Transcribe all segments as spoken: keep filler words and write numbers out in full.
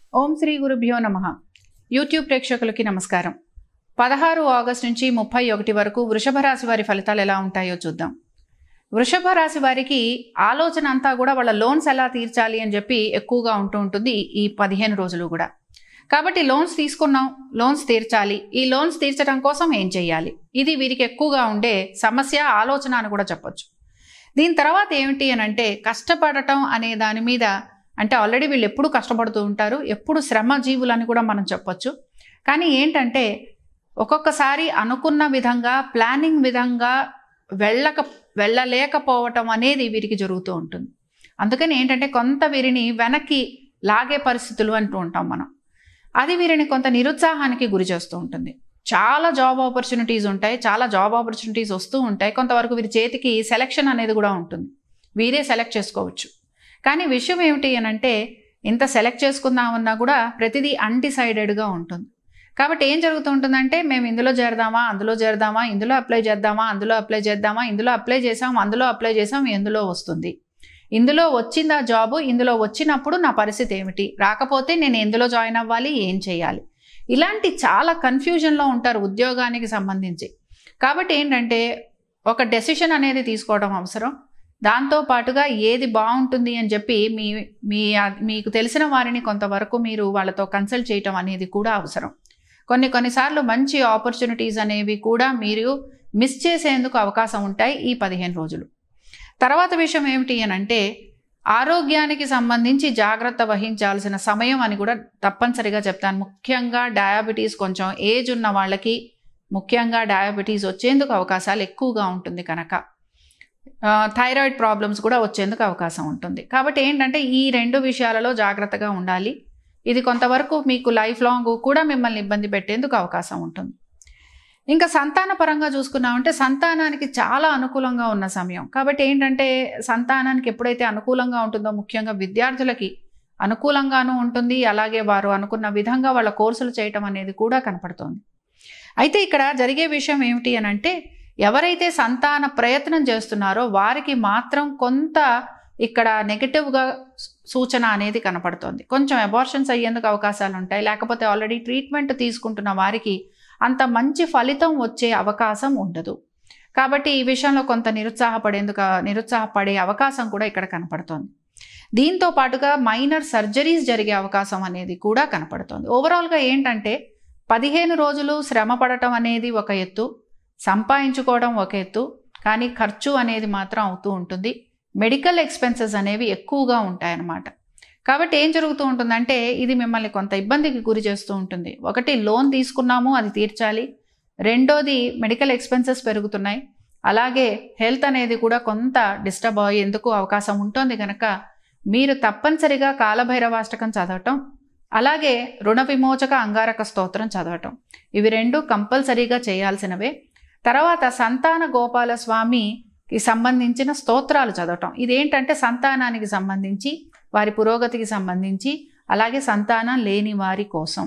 ఓం శ్రీ గురుభ్యో నమః. యూట్యూబ్ ప్రేక్షకులకి నమస్కారం. పదహారు ఆగస్టు నుంచి ముప్పై ఒకటి వరకు వృషభ రాశి వారి ఫలితాలు ఎలా ఉంటాయో చూద్దాం. వృషభ రాశి వారికి ఆలోచన అంతా కూడా వాళ్ళ లోన్స్ ఎలా తీర్చాలి అని చెప్పి ఎక్కువగా ఉంటూ ఉంటుంది ఈ పదిహేను రోజులు కూడా. కాబట్టి లోన్స్ తీసుకున్నాం, లోన్స్ తీర్చాలి, ఈ లోన్స్ తీర్చడం కోసం ఏం చేయాలి, ఇది వీరికి ఎక్కువగా ఉండే సమస్య, ఆలోచన అని కూడా చెప్పొచ్చు. దీని తర్వాత ఏమిటి అని అంటే కష్టపడటం అనే దాని మీద, అంటే ఆల్రెడీ వీళ్ళు ఎప్పుడు కష్టపడుతూ ఉంటారు, ఎప్పుడు శ్రమ జీవులు అని కూడా మనం చెప్పొచ్చు. కానీ ఏంటంటే ఒక్కొక్కసారి అనుకున్న విధంగా ప్లానింగ్ విధంగా వెళ్ళక వెళ్ళలేకపోవటం అనేది వీరికి జరుగుతూ ఉంటుంది. అందుకని ఏంటంటే కొంత వీరిని వెనక్కి లాగే పరిస్థితులు అంటూ ఉంటాం మనం. అది వీరిని కొంత నిరుత్సాహానికి గురి చేస్తూ ఉంటుంది. చాలా జాబ్ ఆపర్చునిటీస్ ఉంటాయి, చాలా జాబ్ ఆపర్చునిటీస్ వస్తూ ఉంటాయి. కొంతవరకు వీరి చేతికి సెలెక్షన్ అనేది కూడా ఉంటుంది, వీరే సెలెక్ట్ చేసుకోవచ్చు. కానీ విషయం ఏమిటి అని అంటే ఇంత సెలెక్ట్ చేసుకుందామన్నా కూడా ప్రతిదీ అన్డిసైడెడ్గా ఉంటుంది. కాబట్టి ఏం జరుగుతూ ఉంటుందంటే మేము ఇందులో చేరదామా, అందులో చేరదామా, ఇందులో అప్లై చేద్దామా, అందులో అప్లై చేద్దామా, ఇందులో అప్లై చేసాం, అందులో అప్లై చేసాం, ఎందులో వస్తుంది, ఇందులో వచ్చిందా జాబు, ఇందులో వచ్చినప్పుడు నా పరిస్థితి ఏమిటి, రాకపోతే నేను ఎందులో జాయిన్ అవ్వాలి, ఏం చేయాలి, ఇలాంటి చాలా కన్ఫ్యూజన్లో ఉంటారు ఉద్యోగానికి సంబంధించి. కాబట్టి ఏంటంటే ఒక డెసిషన్ అనేది తీసుకోవడం అవసరం. దాంతో పాటుగా ఏది బాగుంటుంది అని చెప్పి మీ మీ మీకు తెలిసిన వారిని కొంతవరకు మీరు వాళ్ళతో కన్సల్ట్ చేయటం అనేది కూడా అవసరం. కొన్ని కొన్నిసార్లు మంచి ఆపర్చునిటీస్ అనేవి కూడా మీరు మిస్ చేసేందుకు అవకాశం ఉంటాయి ఈ పదిహేను రోజులు. తర్వాత విషయం ఏమిటి అని అంటే ఆరోగ్యానికి సంబంధించి జాగ్రత్త వహించాల్సిన సమయం అని కూడా తప్పనిసరిగా చెప్తాను. ముఖ్యంగా డయాబెటీస్, కొంచెం ఏజ్ ఉన్న వాళ్ళకి ముఖ్యంగా డయాబెటీస్ వచ్చేందుకు అవకాశాలు ఎక్కువగా ఉంటుంది కనుక థైరాయిడ్ ప్రాబ్లమ్స్ కూడా వచ్చేందుకు అవకాశం ఉంటుంది. కాబట్టి ఏంటంటే ఈ రెండు విషయాలలో జాగ్రత్తగా ఉండాలి. ఇది కొంతవరకు మీకు లైఫ్ లాంగ్ కూడా మిమ్మల్ని ఇబ్బంది పెట్టేందుకు అవకాశం ఉంటుంది. ఇంకా సంతాన పరంగా చూసుకున్నామంటే సంతానానికి చాలా అనుకూలంగా ఉన్న సమయం. కాబట్టి ఏంటంటే సంతానానికి ఎప్పుడైతే అనుకూలంగా ఉంటుందో ముఖ్యంగా విద్యార్థులకి అనుకూలంగానూ ఉంటుంది, అలాగే వారు అనుకున్న విధంగా వాళ్ళ కోర్సులు చేయటం అనేది కూడా కనపడుతోంది. అయితే ఇక్కడ జరిగే విషయం ఏమిటి అని అంటే ఎవరైతే సంతాన ప్రయత్నం చేస్తున్నారో వారికి మాత్రం కొంత ఇక్కడ నెగటివ్గా సూచన అనేది కనపడుతోంది. కొంచెం అబార్షన్స్ అయ్యేందుకు అవకాశాలు ఉంటాయి, లేకపోతే ఆల్రెడీ ట్రీట్మెంట్ తీసుకుంటున్న వారికి అంత మంచి ఫలితం వచ్చే అవకాశం ఉండదు. కాబట్టి ఈ విషయంలో కొంత నిరుత్సాహపడేందుకు నిరుత్సాహపడే అవకాశం కూడా ఇక్కడ కనపడుతోంది. దీంతో పాటుగా మైనర్ సర్జరీస్ జరిగే అవకాశం అనేది కూడా కనపడుతోంది. ఓవరాల్గా ఏంటంటే పదిహేను రోజులు శ్రమ పడటం అనేది ఒక ఎత్తు, సంపాదించుకోవడం ఒక ఎత్తు, కానీ ఖర్చు అనేది మాత్రం అవుతూ ఉంటుంది. మెడికల్ ఎక్స్పెన్సెస్ అనేవి ఎక్కువగా ఉంటాయన్నమాట. కాబట్టి ఏం జరుగుతూ ఉంటుందంటే ఇది మిమ్మల్ని కొంత ఇబ్బందికి గురి చేస్తూ ఉంటుంది. ఒకటి లోన్ తీసుకున్నాము, అది తీర్చాలి. రెండోది మెడికల్ ఎక్స్పెన్సెస్ పెరుగుతున్నాయి, అలాగే హెల్త్ అనేది కూడా కొంత డిస్టర్బ్ అయ్యేందుకు అవకాశం ఉంటుంది. కనుక మీరు తప్పనిసరిగా కాలభైరవాష్టకం చదవటం, అలాగే రుణ విమోచక అంగారక స్తోత్రం చదవటం, ఇవి రెండు కంపల్సరీగా చేయాల్సినవే. తర్వాత సంతాన గోపాల స్వామికి సంబంధించిన స్తోత్రాలు చదవటం, ఇదేంటంటే సంతానానికి సంబంధించి, వారి పురోగతికి సంబంధించి, అలాగే సంతానం లేని వారి కోసం.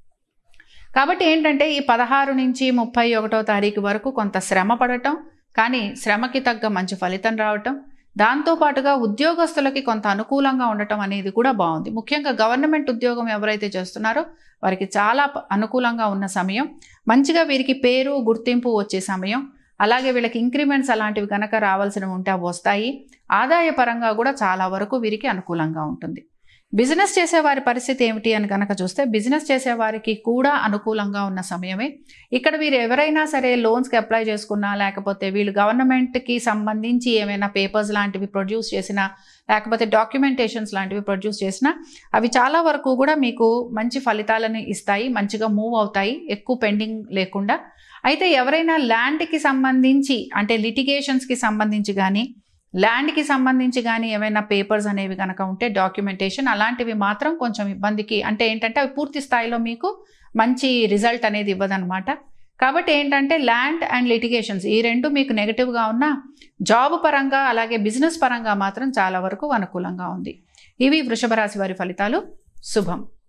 కాబట్టి ఏంటంటే ఈ పదహారు నుంచి ముప్పై ఒకటో తారీఖు వరకు కొంత శ్రమ పడటం, కానీ శ్రమకి తగ్గ మంచి ఫలితం రావటం, దాంతోపాటుగా ఉద్యోగస్తులకి కొంత అనుకూలంగా ఉండటం అనేది కూడా బాగుంది. ముఖ్యంగా గవర్నమెంట్ ఉద్యోగం ఎవరైతే చేస్తున్నారో వారికి చాలా అనుకూలంగా ఉన్న సమయం. మంచిగా వీరికి పేరు గుర్తింపు వచ్చే సమయం, అలాగే వీళ్ళకి ఇంక్రిమెంట్స్ అలాంటివి కనుక రావాల్సినవి ఉంటే అవి వస్తాయి. ఆదాయ పరంగా కూడా చాలా వరకు వీరికి అనుకూలంగా ఉంటుంది. బిజినెస్ చేసేవారి పరిస్థితి ఏమిటి అని కనుక చూస్తే బిజినెస్ చేసేవారికి కూడా అనుకూలంగా ఉన్న సమయమే. ఇక్కడ వీరు ఎవరైనా సరే లోన్స్కి అప్లై చేసుకున్నా, లేకపోతే వీళ్ళు గవర్నమెంట్కి సంబంధించి ఏమైనా పేపర్స్ లాంటివి ప్రొడ్యూస్ చేసినా, లేకపోతే డాక్యుమెంటేషన్స్ లాంటివి ప్రొడ్యూస్ చేసినా అవి చాలా వరకు కూడా మీకు మంచి ఫలితాలను ఇస్తాయి, మంచిగా మూవ్ అవుతాయి, ఎక్కువ పెండింగ్ లేకుండా. అయితే ఎవరైనా ల్యాండ్కి సంబంధించి, అంటే లిటిగేషన్స్కి సంబంధించి కానీ, ల్యాండ్కి సంబంధించి కానీ ఏమైనా పేపర్స్ అనేవి కనుక ఉంటే డాక్యుమెంటేషన్ అలాంటివి మాత్రం కొంచెం ఇబ్బందికి, అంటే ఏంటంటే అవి పూర్తి స్థాయిలో మీకు మంచి రిజల్ట్ అనేది ఇవ్వదన్నమాట. కాబట్టి ఏంటంటే ల్యాండ్ అండ్ లిటిగేషన్స్ ఈ రెండు మీకు నెగిటివ్గా ఉన్నా జాబ్ పరంగా అలాగే బిజినెస్ పరంగా మాత్రం చాలా వరకు అనుకూలంగా ఉంది. ఇవి వృషభ రాశి వారి ఫలితాలు. శుభం.